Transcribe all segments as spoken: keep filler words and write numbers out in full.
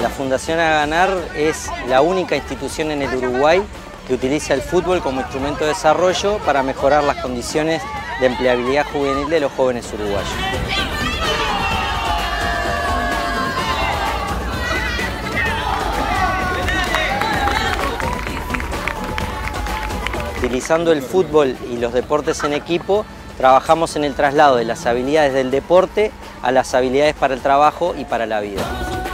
La Fundación Aganar es la única institución en el Uruguay que utiliza el fútbol como instrumento de desarrollo para mejorar las condiciones de empleabilidad juvenil de los jóvenes uruguayos. Utilizando el fútbol y los deportes en equipo, trabajamos en el traslado de las habilidades del deporte a las habilidades para el trabajo y para la vida.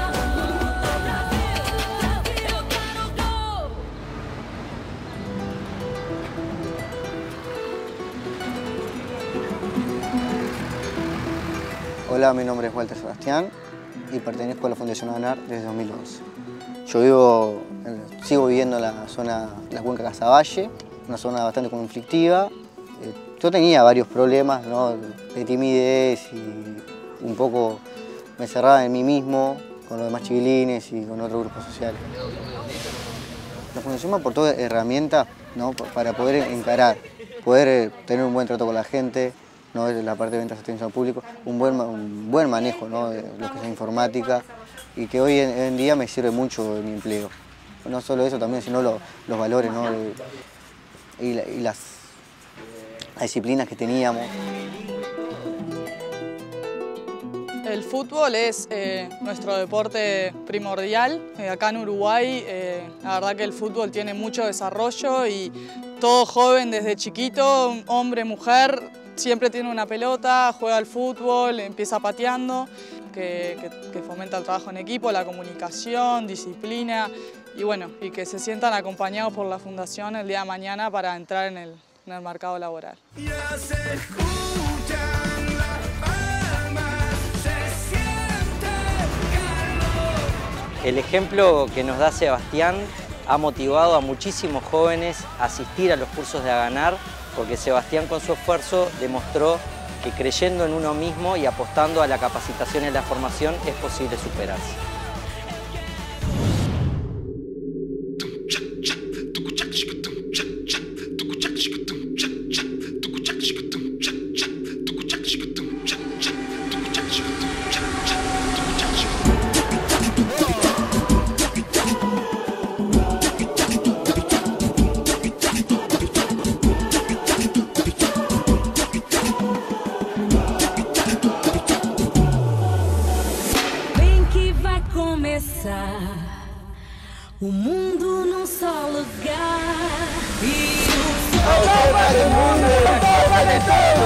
Hola, mi nombre es Walter Sebastián y pertenezco a la Fundación Aganar desde dos mil once. Yo vivo, sigo viviendo en la zona de la Cuenca Casaballe, una zona bastante conflictiva. Yo tenía varios problemas, ¿no?, de timidez y un poco me cerraba en mí mismo, con los demás chiquilines y con otros grupos sociales. La Fundación me aportó herramientas, ¿no?, para poder encarar, poder tener un buen trato con la gente, ¿no?, la parte de ventas y atención al público, un buen, un buen manejo, ¿no?, de lo que es la informática y que hoy en, en día me sirve mucho en mi empleo. No solo eso también, sino lo, los valores, ¿no?, de, y, la, y las, las disciplinas que teníamos. El fútbol es eh, nuestro deporte primordial. Eh, acá en Uruguay, eh, la verdad que el fútbol tiene mucho desarrollo y todo joven desde chiquito, hombre, mujer, siempre tiene una pelota, juega al fútbol, empieza pateando, que, que, que fomenta el trabajo en equipo, la comunicación, disciplina y bueno, y que se sientan acompañados por la Fundación el día de mañana para entrar en el, en el mercado laboral. Ya se escuchan las palmas, se siente calor. El ejemplo que nos da Sebastián ha motivado a muchísimos jóvenes a asistir a los cursos de Aganar, porque Sebastián con su esfuerzo demostró que creyendo en uno mismo y apostando a la capacitación y la formación es posible superarse. O mundo num só lugar e o ¡Vamos, mundo! ¡Vamos,